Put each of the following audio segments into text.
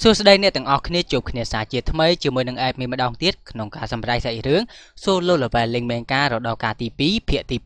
សួស្តីអ្នកទាំងអស់គ្នាជួបគ្នាសាជាថ្មីជាមួយនឹងអេបមីម្ដងទៀតក្នុងការសម្ដែងសាច់រឿង Solo Leveling មេការរដូវកាលទី 2 ភាគទី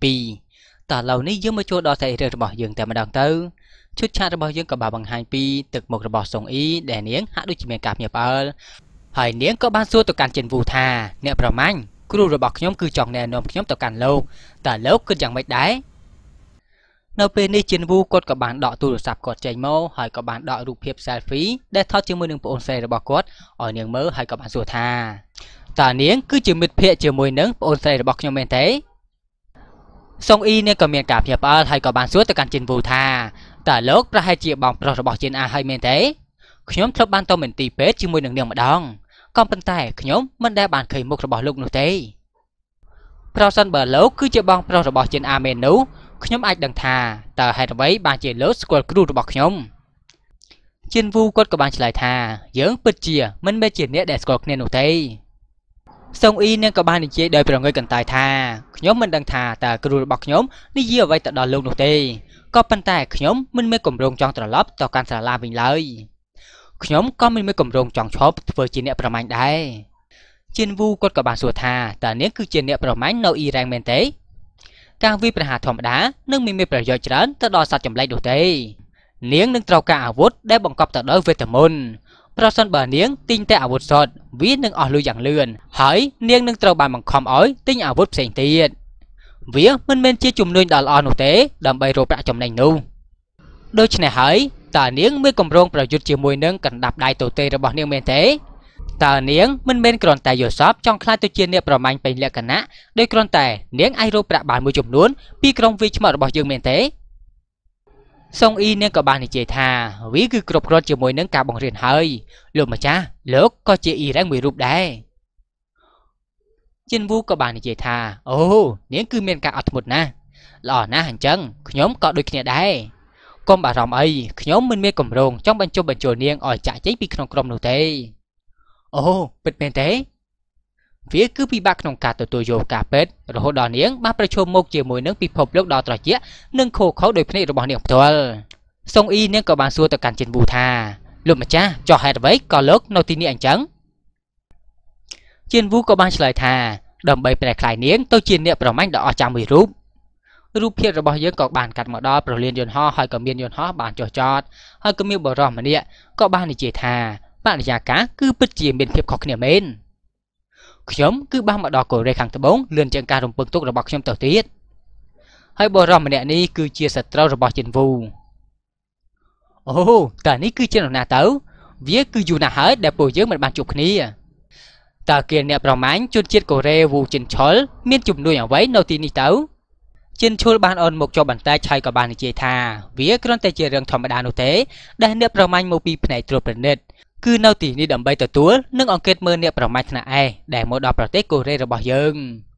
2 តើឥឡូវនេះយើងមកចូលដល់សាច់រឿងរបស់យើងតែម្ដងទៅឈុតឆាករបស់យើងក៏បានបង្ហាញពីទឹកមុខរបស់សុងអ៊ីដែលនាងហាក់ដូចជាមានការភ្ញាក់ផ្អើលហើយនាងក៏បានសួរទៅកាន់ចិនវូថាអ្នកប្រមាញ់គ្រូរបស់ខ្ញុំគឺចង់ណែនាំខ្ញុំទៅកាន់លោកតើលោកគិតយ៉ាងម៉េចដែរនៅពេលនេះចិនវូគាត់ក៏បានដកទូរស័ព្ទគាត់ចេញមកហើយក៏បានដករូបភាព selfie ដែលថតជាមួយនឹងប្អូនស្រីរបស់គាត់ឲ្យនាងមើលហើយក៏បានសួរថាតើនាងគឺជាមិត្តភក្តិជាមួយនឹងប្អូនស្រីរបស់ខ្ញុំមែនទេសុងអ៊ីនាងក៏មានការភ្ញាក់ផ្អើលហើយក៏បានសួរទៅកាន់ចិនវូថាតើលោកប្រហែលជាបងប្រុសរបស់ចិនអាហើយមែនទេខ្ញុំធ្លាប់បានទៅមន្ទីរពេទ្យជាមួយនឹងនាងម្ដងក៏ប៉ុន្តែខ្ញុំមិនដែលបានឃើញមុខរបស់លោកនោះទេប្រសិនបើលោកគឺជាបងប្រុសរបស់ចិនអាមែននោះខ្ញុំអាចដឹងថាតើហេតុអ្វីបានជាលោកស្គាល់គ្រូរបស់ខ្ញុំចិនវូគាត់ក៏បានឆ្លើយថាយើងពិតជាមិនមែនជាអ្នកដែលស្គាល់គ្នានោះទេសុងអ៊ីនាងក៏បាននិយាយដោយប្រងើយកន្តើយថាខ្ញុំមិនដឹងថាតើគ្រូរបស់ខ្ញុំនិយាយអ្វីទៅដល់លោកនោះទេក៏ប៉ុន្តែខ្ញុំមិនមានគម្រោងចង់ត្រឡប់ទៅកាន់សាលាវិញឡើយខ្ញុំក៏មិនមានគម្រោងចង់ឈប់ធ្វើជាអ្នកប្រមាញ់ដែរចិនវូគាត់ក៏បានសួរថាតើនាងគឺជាអ្នកប្រមាញ់នៅអ៊ីរ៉ាំងមែនទេការវាយប្រហារធម្មតានឹងមានប្រយោជន៍ច្រើនទៅដល់សត្វចម្លែកនោះទេនាងនឹងត្រូវការអាវុធដែលបង្កប់ទៅដោយវេទមន្តប្រសិនបើនាងទិញតែអាវុធសុទ្ធវានឹងអស់លុយយ៉ាងលឿនហើយនាងនឹងត្រូវបានបង្ខំឲ្យទិញអាវុធផ្សេងទៀតវាមិនមែនជាជំនួយដ៏ល្អនោះទេដើម្បីរកប្រាក់ចំណេញនោះដូច្នេះហើយតើនាងមានគម្រោងប្រយុទ្ធជាមួយនឹងកណ្ដាប់ដៃទទេរបស់នាងមែនទេតើនាងមិនមែនគ្រាន់តែយល់សប្តិចង់ខ្លាចទៅជាអ្នកប្រមាញ់ពេញលក្ខណៈដោយគ្រាន់តែនាងអាចរកប្រាក់បានមួយចំនួនពីក្រុមវាយឆ្មក់របស់យើងមែនទេសុងអ៊ីនាងក៏បាននិយាយថាវាគឺគ្រប់គ្រាន់ជាមួយនឹងការបង្រៀនហើយលោកម្ចាស់លោកក៏ជាអ៊ីរ៉ាំងមួយរូបដែរចិនវូក៏បាននិយាយថាអូនាងគឺមានការអត់ធ្មត់ណាស់ល្អណាស់អញ្ចឹងខ្ញុំក៏ដូចគ្នាដែរកុំបារម្ភអីខ្ញុំមិនមានគម្រោងចង់បញ្ចុះបញ្ចូលនាងឲ្យចាក់ចេញពីក្នុងក្រុមនោះទេអូពិតមែនទេវាគឺពិបាកក្នុងការទទួលយកការពិតរហូតដល់នាងបានប្រឈមមុខជាមួយនឹងពិភពលោកដ៏ត្រជាក់និងខូខើដោយភ្នែករបស់នាងផ្ទាល់សុងអ៊ីនាងក៏បានសួរទៅកាន់ចិនវូថាលោកម្ចាស់ចោះហេតុអ្វីក៏លោកនៅទីនេះអញ្ចឹងចិនវូក៏បានឆ្លើយថាដើម្បីប្រែក្លាយនាងទៅជាអ្នកប្រមាញ់ដ៏អស្ចារ្យមួយរូបភាពរបស់យើងក៏បានកាត់មកដល់ប្រលានយន្តហោះហើយក៏មានយន្តហោះបានចុះចតហើយក៏មានបរិសម្នាក់ក៏បាននិយាយថាបរិយាកាសគឺពិតជាមានភាពខុសគ្នាមែនខ្ញុំគឺបានមកដល់កូរ៉េខាងត្បូងលឿនជាងការរំពឹងទុករបស់ខ្ញុំទៅទៀតហើយបរិសម្នាក់នេះគឺជាសត្រូវរបស់ចិនវូអូតើនេះគឺជានរណាទៅវាគឺយូរណាស់ហើយដែលពួកយើងមិនបានជួបគ្នាតើគេអ្នកប្រមាញ់ជនជាតិកូរ៉េវូចិនឆុលមានជំនួយអ្វីនៅទីនេះទៅចិនឈុលបានអនមកចុះបន្តែចហើយក៏បាននិយាយថាវាគ្រាន់តែជារឿងធម្មតានោះទេដែលអ្នកប្រមាញ់មកពីផ្នែកត្រួតពិនិត្យគឺនៅទីនេះដើម្បីទទួលនិងអង្កេតមើលអ្នកប្រមាញ់ថ្នាក់ឯដែលមកដល់ប្រទេសកូរ៉េរបស់យើង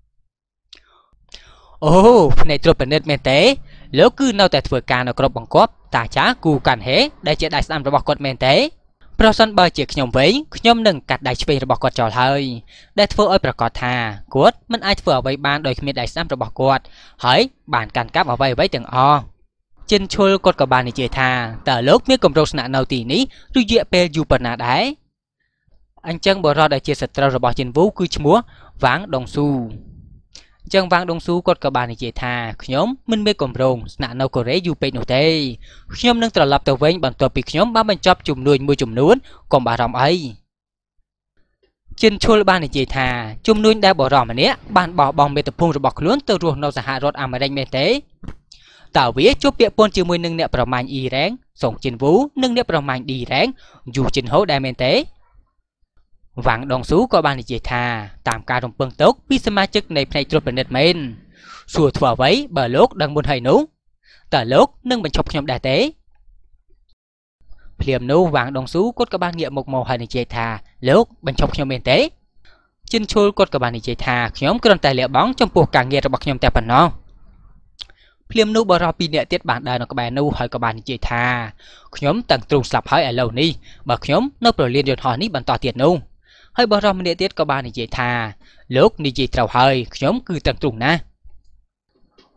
អូផ្នែកត្រួតពិនិត្យមែនទេលោកគឺនៅតែធ្វើការនៅក្រុមបង្គាប់តាចាគូកាន់ហេដែលជាដៃស្ដាំរបស់គាត់មែនទេប្រសិនបើជាខ្ញុំវិញខ្ញុំនឹងកាត់ដៃឆ្វេងរបស់គាត់ចោលហើយដែលធ្វើឲ្យប្រកាសថាគាត់មិនអាចធ្វើអ្វីបានដោយគ្មានដៃស្ដាំរបស់គាត់ហើយបានកាន់កាប់អ្វីទាំងអស់ចិនឈុលគាត់ក៏បាននិយាយថាតើលោកមានគម្រោងស្នាក់នៅទីនេះរយៈពេលយូរប៉ុណ្ណាដែរអញ្ចឹងបរិសុទ្ធដែលជាសត្រូវរបស់ចិនវូគឺឈ្មោះវ៉ាងដុងស៊ូអញ្ចឹងវ៉ាងដុងស៊ូគាត់ក៏បាននិយាយថាខ្ញុំមិនមានគម្រោងស្នាក់នៅកូរ៉េយូរពេកនោះទេខ្ញុំនឹងត្រឡប់ទៅវិញបន្ទាប់ពីខ្ញុំបានបញ្ចប់ជំនួយមួយចំនួនកុំបារម្ភអីចិនឈុលបាននិយាយថាជំនួយដែលបរិសុទ្ធម្នាក់បានបោះបង់មាតុភូមិរបស់ខ្លួនទៅរស់នៅសហរដ្ឋអាមេរិកមែនទេតើវាជួបពាក់ព័ន្ធជាមួយនឹងអ្នកប្រមាញ់អ៊ីរ៉ាំងសុងចិនវូនិងអ្នកប្រមាញ់ឌីរ៉ាំងយូចិនហូដែរមែនទេវ៉ាងដងស៊ូក៏បាននិយាយថាតាមការរំពឹងទុកពីសមាជិកនៃផ្នែកត្រួតពិនិត្យមែនសួរធ្វើអ្វីបើលោកដឹងមុនហើយនោះតើលោកនឹងបញ្ឈប់ខ្ញុំដែរទេភ្លាមនោះវ៉ាងដងស៊ូគាត់ក៏បានងាកមុខមកហើយនិយាយថាលោកបញ្ឈប់ខ្ញុំមែនទេចិនឈុលគាត់ក៏បាននិយាយថាខ្ញុំគ្រាន់តែលះបង់ចំពោះការងាររបស់ខ្ញុំតែប៉ុណ្ណោះភ្លាមនោះបរិសុទ្ធពីរនាក់ទៀតបានដើរនៅក្បែរនោះហើយក៏បាននិយាយថាខ្ញុំតាំងទ្រូងស្លាប់ហើយឥឡូវនេះបើខ្ញុំនៅប្រលានយន្តហោះនេះបន្តទៀតនោះហើយបរិសុទ្ធម្នាក់ទៀតក៏បាននិយាយថាលោកនិយាយត្រូវហើយខ្ញុំគឺតាំងទ្រូងណាស់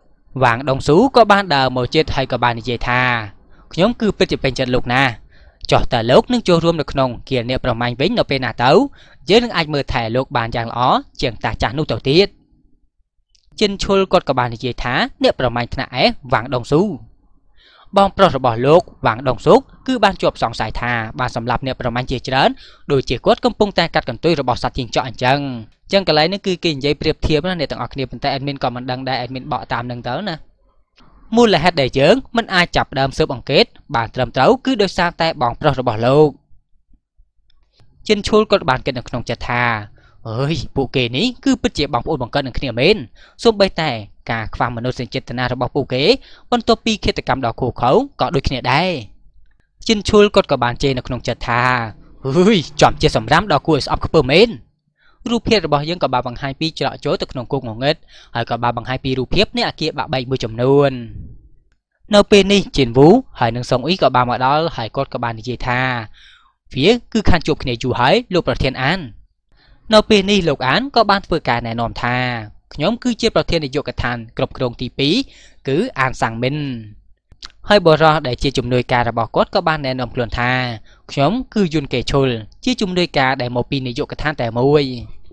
វ៉ាងដុងស៊ូក៏បានដើរមកជិតហើយក៏បាននិយាយថាខ្ញុំគឺពិតជាពេញចិត្តលោកណាចោះតែលោកនឹងចូលរួមនៅក្នុងគៀនអ្នកប្រមាញ់វិញនៅពេលណាទៅយើងនឹងអាចមើលថែលោកបានយ៉ាងល្អជាងតាចាស់នោះទៅទៀតចិនឈុលគាត់ក៏បាននិយាយថាអ្នកប្រមាញ់ថ្នាក់អេសវ៉ាងដងស៊ូបងប្រុសរបស់លោកវ៉ាងដងស៊ុកគឺបានជាប់សង្ស័យថាបានសម្លាប់អ្នកប្រមាញ់ជាច្រើនដោយជាគាត់កំពុងតែកាត់កន្ទុយរបស់សត្វជាងចក់អញ្ចឹងកន្លែងនេះគឺគេនិយាយប្រៀបធៀបណាអ្នកទាំងអស់គ្នាប៉ុន្តែអេដមីនក៏មិនដឹងដែរអេដមីនបកតាមនឹងទៅណាមូលហេតុដែលយើងមិនអាចចាប់ដើមស៊ើបអង្កេតបានត្រឹមត្រូវគឺដោយសារតែបងប្រុសរបស់លោកចិនឈុលគាត់បានគិតនៅក្នុងចិត្តថាអើយពួកគេនេះគឺពិតជាបងប្អូនបង្កើតនឹងគ្នាមែនសូម្បីតែការខ្វះមនោសញ្ចេតនារបស់ពួកគេបន្ទាប់ពីឃាតកម្មដ៏ឃោរឃៅក៏ដូចគ្នាដែរចិនឈុលគាត់ក៏បានជេរនៅក្នុងចិត្តថាអើយចំជាសម្រាមដ៏គួរឲ្យស្អប់ខ្ពើមមែនរូបភាពរបស់យើងក៏បានបង្ហាញពីច្រកចូលទៅក្នុងគុកងងឹតហើយក៏បានបង្ហាញពីរូបភាពនៃអគារបាក់បែកមួយចំនួននៅពេលនេះជីនវូហើយនឹងសុងអ៊ីក៏បានមកដល់ហើយគាត់ក៏បាននិយាយថាវាគឺខានជួបគ្នាយូរហើយលោកប្រធានអាននៅពេលនេះលោកអានក៏បានធ្វើការណែនាំថាខ្ញុំគឺជាប្រធាននាយកដ្ឋានគ្រប់គ្រងទី2គឺអានសាំងមីនហើយបរិះដែលជាជំនួយការរបស់គាត់ក៏បានណែនាំខ្លួនថាខ្ញុំគឺយុនកេឈុលជាជំនួយការដែលមកពីនាយកដ្ឋានតែមួយ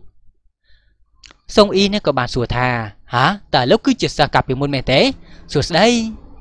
សុងអ៊ីនេះក៏បានសួរថាហាតើលោកគឺជាសិស្សកាលពីមុនមែនទេសួស្ដី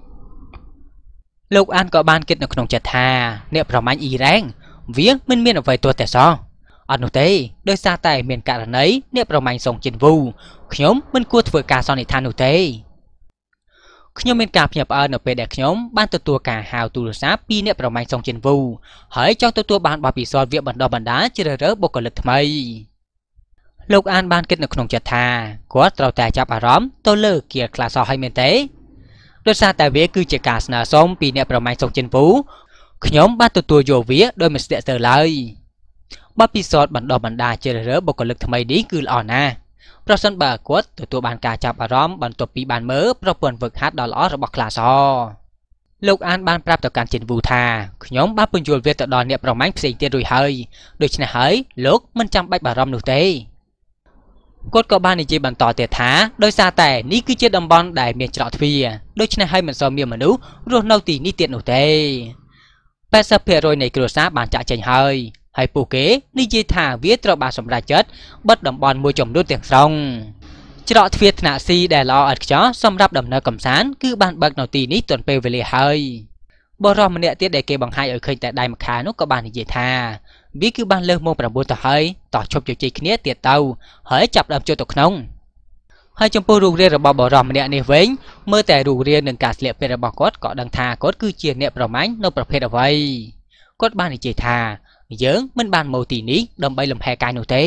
លោកអានក៏បានគិតនៅក្នុងចិត្តថាអ្នកប្រមាញ់អ៊ីរ៉ាំងវាមិនមានអ្វីទោះតែសោះអត់នោះទេដោយសារតែមានករណីអ្នកប្រមាញ់សុងជីនវូខ្ញុំមិនគួរធ្វើការសន្និដ្ឋាននោះទេខ្ញុំមានការភ្ញាក់ផ្អើលនៅពេលដែលខ្ញុំបានទទួលការហៅទូរស័ព្ទពីអ្នកប្រមាញ់សុងជីនវូហើយចង់ទទួលបានបទពិសោធន៍វាបណ្ដុះបណ្ដាលជ្រើសរើសបុគ្គលិកថ្មីលោកអានបានគិតនៅក្នុងចិត្តថាគាត់ត្រូវតែចាប់អារម្មណ៍ទៅលើគៀលខ្លះសោះហើយមែនទេដោយសារតែវាគឺជាការស្នើសុំពីអ្នកប្រមាញ់សុងជីនវូខ្ញុំបានទទួលយកវាដោយមិនស្ទាក់ស្ទើរឡើយបទពិសោធន៍បណ្ដុះបណ្ដាលជ្រើសរើសបុគ្គលិកថ្មីនេះគឺល្អណាស់ប្រសិនបើគាត់ទទួលបានការចាប់អារម្មណ៍បន្ទាប់ពីបានមើលប្រព័ន្ធហ្វឹកហាត់ដ៏ល្អរបស់ក្លាសលោកអានបានប្រាប់ទៅកាន់ជីនវូថាខ្ញុំបានពន្យល់វាទៅដល់អ្នកប្រមាញ់ផ្សេងទៀតរួចហើយដូច្នេះហើយលោកមិនចាំបាច់បារម្ភនោះទេគាត់ក៏បាននិយាយបន្តទៀតថាដោយសារតែនេះគឺជាតំបន់ដែលមានច្រកទ្វារដូច្នេះហើយមិនសូវមានមនុស្សរស់នៅទីនេះទៀតនោះទេ80% នៃគ្រួសារបានចាក់ចេញហើយពួកគេនិយាយថាវាត្រូវបានសម្រេចចិត្តបិទតំបន់មួយចំនួនទាំងស្រុងច្រកទ្វារថ្នាក់ស៊ីដែលល្អឥតខ្ចោះសម្រាប់ដំណើរកម្សាន្តគឺបានបើកនៅទីនេះទាន់ពេលវេលាហើយបរិះម្នាក់ទៀតដែលគេបង្ហាញឲ្យឃើញតែដៃម្ខាងនោះក៏បាននិយាយថាវាគឺបានលើសម៉ោង9ទៅហើយតោះឈប់ជជែកគ្នាទៀតទៅហើយចាប់ដើមចូលទៅក្នុងហើយចំពោះរូបរាងរបស់បរិះម្នាក់នេះវិញមើលតែរូបរាងនិងការស្លៀកពាក់របស់គាត់ក៏ដឹងថាគាត់គឺជាអ្នកប្រមាញ់នៅប្រភេទអ្វីគាត់បាននិយាយថាយើងមិនបានមកទីនេះដើម្បីលំហែកាយនោះទេ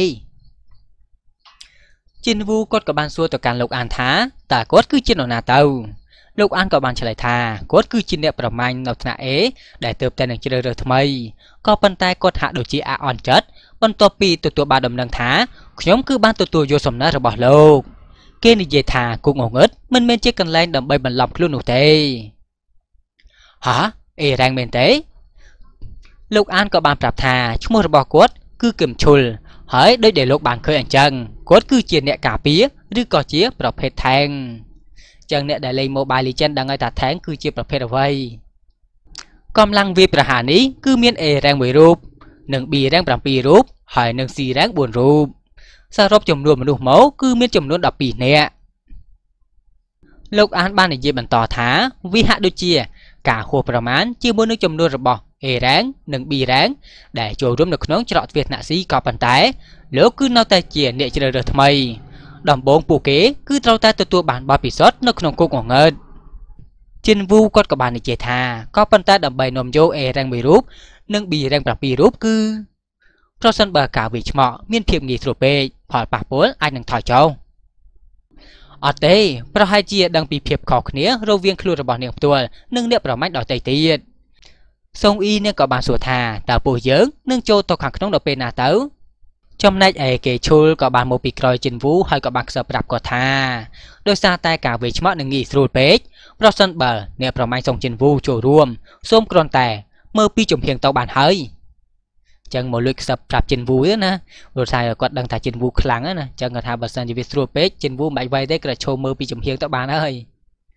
ជីនវូគាត់ក៏បានសួរទៅកាន់លោកអានថាតើគាត់គឺជានរណាទៅលោកអានក៏បានឆ្លើយថាគាត់គឺជាអ្នកប្រមាញ់នៅថ្នាក់ A ដែលទើបតែនឹងជ្រើសរើសថ្មីក៏ប៉ុន្តែគាត់ហាក់ដូចជាអាក់អន់ចិត្តបន្ទាប់ពីទទួលបានដំណឹងថាខ្ញុំគឺបានទទួលយកសំណើរបស់លោកគេនិយាយថាគុកងងឹតមិនមែនជាកន្លែងដើម្បីបន្លំខ្លួននោះទេហាអេរ៉ាំងមែនទេលោកអានក៏បានប្រាប់ថាឈ្មោះរបស់គាត់គឺគឹមឈុលហើយដូចដែលលោកបានឃើញអញ្ចឹងគាត់គឺជាអ្នកការពារឬក៏ជាប្រភេទថែងចឹងអ្នកដែលលេង Mobile Legends ដឹងហើយថាថែងគឺជាប្រភេទអ្វីកម្លាំងវាយប្រហារនេះគឺមាន A rank 1រូបនិង B rank 7រូបហើយនិង C rank 4រូបសរុបចំនួនមនុស្សមកគឺមានចំនួន12នាក់លោកអានបាននិយាយបន្តថាវាហាក់ដូចជាការហួសប្រមាណជាមួយនឹងចំនួនរបស់ A rank និង B rank ដែលចូលរួមនៅក្នុងច្រកទ្វារថ្នាក់ C ក៏ប៉ុន្តែលោកគឺនៅតែជាអ្នកជ្រើសរើសថ្មីដំបូងពួកគេគឺត្រូវតែទទួលបានបទពិសោធន៍នៅក្នុងគុកងងឹតជីនវូគាត់ក៏បាននិយាយថាក៏ប៉ុន្តែដើម្បីនាំយក A rank 1រូបនិង B rank 7រូបគឺប្រសិនបើការវាយឆ្មក់មានភាពងាយស្រួលពេកផលប៉ះពាល់អាចនឹងថយចុះអត់ទេប្រហែលជាដឹងពីភាពខុសគ្នារវាងខ្លួនរបស់នាងផ្ទាល់និងអ្នកប្រមាញ់ដទៃទៀតសុងអ៊ីនាងក៏បានសួរថាតើពួកយើងនឹងចូលទៅខាងក្នុងដល់ពេលណាទៅចំណែកឯគេឈុលក៏បានមកពីក្រោយជីនវូហើយក៏បានខ្សឹបប្រាប់គាត់ថាដោយសារតែការវាយឆ្មក់នឹងងាយស្រួលពេកប្រសិនបើអ្នកប្រមាញ់សុងជីនវូចូលរួមសូមគ្រាន់តែមើលពីជំហៀងទៅបានហើយចឹងមកលួចខ្សឹបប្រាប់ជីនវូទេណាព្រោះថាគាត់ដឹងថាជីនវូខ្លាំងណាចឹងគាត់ថាបើសិនជាវាស្រួលពេកជីនវូមិនបាច់វាយទេគ្រាន់តែឈោមើលពីជំហៀងទៅបានហើយ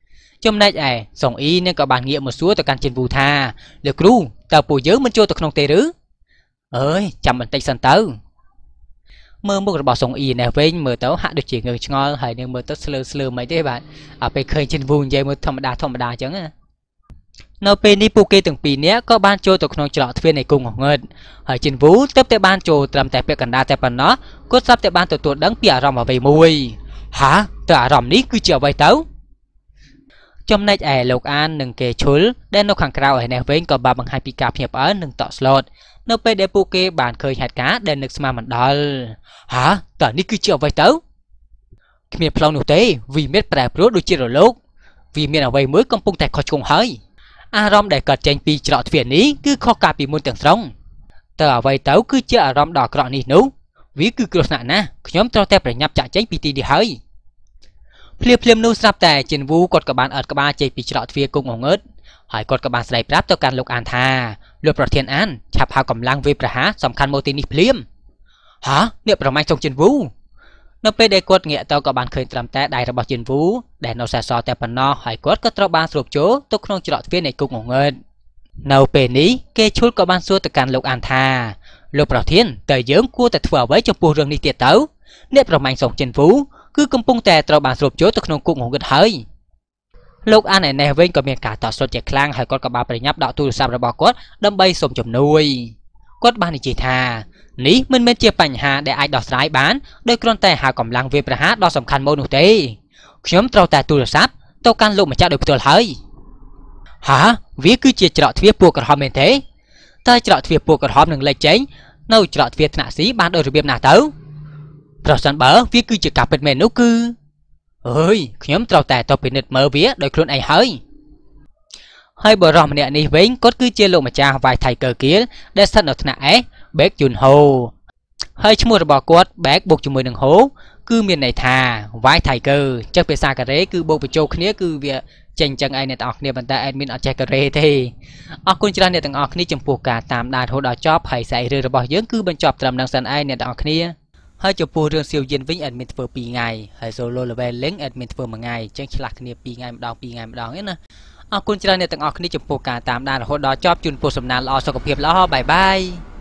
ចំណែកឯសុងអ៊ីនឹងក៏បានងាកមកសួរទៅកាន់ចិនវូថាលោកគ្រូតើពួកយើងមិនចូលទៅក្នុងទេឬអើយចាំបន្តិចសិនទៅមើលមុខរបស់សុងអ៊ីនេះវិញមើលទៅហាក់ដូចជាងើឆ្ងល់ហើយនឹងមើលទៅស្លើមិនទេបាទអាពេលឃើញចិនវូនិយាយមើលធម្មតាអញ្ចឹងណានៅពេលនេះពួកគេទាំងពីរនាក់ក៏បានចូលទៅក្នុងច្រកទ្វារនៃគង់ងងឹតហើយចិនវូទើបតែបានចូលត្រឹមតែពាក់កណ្ដាលតែប៉ុណ្ណោះគាត់ស្រាប់តែបានទទួលដឹងពីអារម្មណ៍អ្វីមួយហាតើអារម្មណ៍នេះគឺជាអ្វីទៅចំណែកឯលោកអាននិងគេឈុលដែលនៅខាងក្រៅឯនេះវិញក៏បានបង្ហាញពីការភ្ញាក់ផ្អើលនិងតក់ស្លុតនៅពេលដែលពួកគេបានឃើញហេតុការណ៍ដែលនឹកស្មានមិនដល់ហាតើនេះគឺជាអ្វីទៅគ្មានផ្លូវនោះទេវាមានប្រែប្រួលដូចជារលកវាមានអ្វីមួយកំពុងតែខុសឆ្គងហើយអារម្មណ៍ដែលកើតចេញពីច្រកទ្វារនេះគឺខុសកាលពីមុនទាំងស្រុងតើអ្វីទៅគឺជាអារម្មណ៍ដ៏អាក្រក់នេះនោះវាគឺគ្រោះថ្នាក់ណាស់ខ្ញុំត្រូវតែប្រញាប់ចាក់ចេញពីទីនេះហើយភ្លាមនោះស្រាប់តែចិនវូគាត់ក៏បានអត់ក្បាលចេញពីច្រកទ្វារគង់ងងឹតហើយគាត់ក៏បានស្ដីប្រាប់ទៅកាន់លោកអានថាលោកប្រធានអានឆាប់ហៅកម្លាំងវេប្រហារសំខាន់មកទីនេះភ្លាមហាអ្នកប្រមាញ់ចុងចិនវូនៅពេលដែលគាត់ងាកទៅក៏បានឃើញត្រឹមតែដៃរបស់ចិនវូដែលនៅសេសសល់តែប៉ុណ្ណោះហើយគាត់ក៏ត្រូវបានស្រូបចូលទៅក្នុងច្រកទ្វារនៃគង់ងងឹតនៅពេលនេះគេឈុលក៏បានសួរទៅកាន់លោកអានថាលោកប្រធានតើយើងគួរតែធ្វើអ្វីចំពោះរឿងនេះទៀតទៅអ្នកប្រមាញ់សងចិនវូគឺកំពុងតែត្រូវបានស្រូបចូលទៅក្នុងគុកងងឹតហើយលោកអានឯនេះវិញក៏មានការតក់ស្លុតជាខ្លាំងហើយគាត់ក៏បានប្រញាប់ដកទូរស័ព្ទរបស់គាត់ដើម្បីសុំជំនួយគាត់បាននិយាយថានេះមិនមែនជាបញ្ហាដែលអាចដោះស្រាយបានដោយគ្រាន់តែហៅកម្លាំងវាប្រហារដ៏សំខាន់មកនោះទេខ្ញុំត្រូវតែទូរស័ព្ទទៅកាន់លោកម្ចាស់ដោយផ្ទាល់ហើយហាវាគឺជាច្រកទ្វារពណ៌ក្រហមមែនទេតើច្រកទ្វារពណ៌ក្រហមនឹងលេចចេញនៅច្រកទ្វារថ្នាក់ស៊ីបានដោយរបៀបណាទៅប្រសិនបើវាគឺជាការពិតមែននោះគឺអើយខ្ញុំត្រូវតែទៅពិនិត្យមើលវាដោយខ្លួនឯងហើយបរិសម្នាក់នេះវិញគាត់គឺជាលោកម្ចាស់វាយ Tiger Kill ដែលស្ថិតនៅថ្នាក់ S Baek Junho ហើយឈ្មោះរបស់គាត់ Baek បូកជាមួយនឹង Ho គឺមានន័យថាវាយ Tiger ចឹងភាសាកូរ៉េគឺបូកបញ្ចូលគ្នាគឺវាចេញចឹងឯងអ្នកទាំងអស់គ្នាប៉ុន្តែ admin អត់ចេះកូរ៉េទេអរគុណច្រើនអ្នកទាំងអស់គ្នាចំពោះការតាមដានរហូតដល់ចប់ហើយសាច់រឿងរបស់យើងគឺបញ្ចប់ត្រឹមនឹងសិនឯងអ្នកទាំងអស់គ្នាហើយចំពោះរឿងសៀវយិនវិញ admin ធ្វើ2ថ្ងៃហើយ solo level link admin ធ្វើ1ថ្ងៃចឹងឆ្លាស់គ្នា2ថ្ងៃម្ដងទេណាអរគុណច្រើនអ្នកទាំងអស់គ្នាចំពោះការតាមដានរហូតដល់ចប់ជូនពរសំណាងល្អសុខភាពល្អបាយបាយ